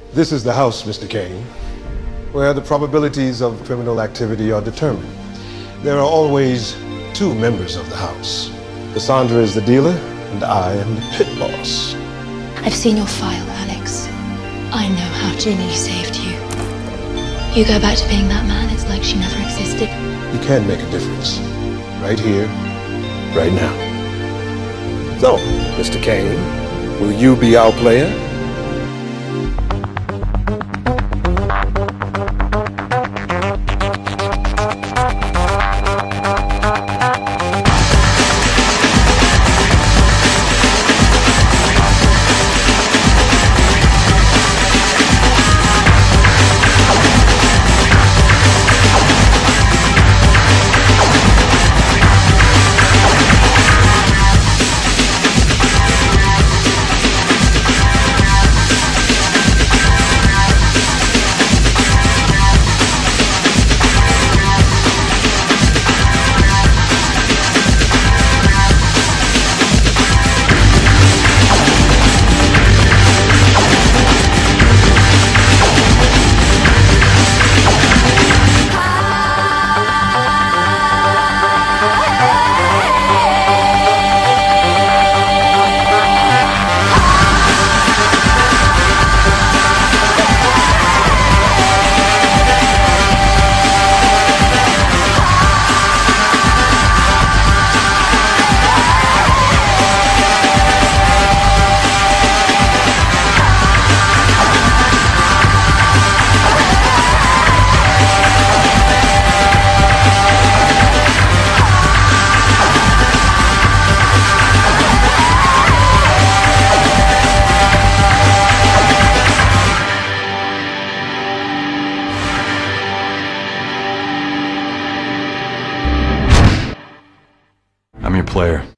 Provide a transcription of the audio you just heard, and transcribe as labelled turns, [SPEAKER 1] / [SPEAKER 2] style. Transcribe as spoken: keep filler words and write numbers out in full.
[SPEAKER 1] This is the house, Mister Kane, where the probabilities of criminal activity are determined. There are always two members of the house. Cassandra is the dealer, and I am the pit boss.
[SPEAKER 2] I've seen your file, Alex. I know how Ginny saved you. You go back to being that man, it's like she never existed.
[SPEAKER 1] You can make a difference. Right here, right now. So, Mister Kane, will you be our player?
[SPEAKER 3] I'm your player.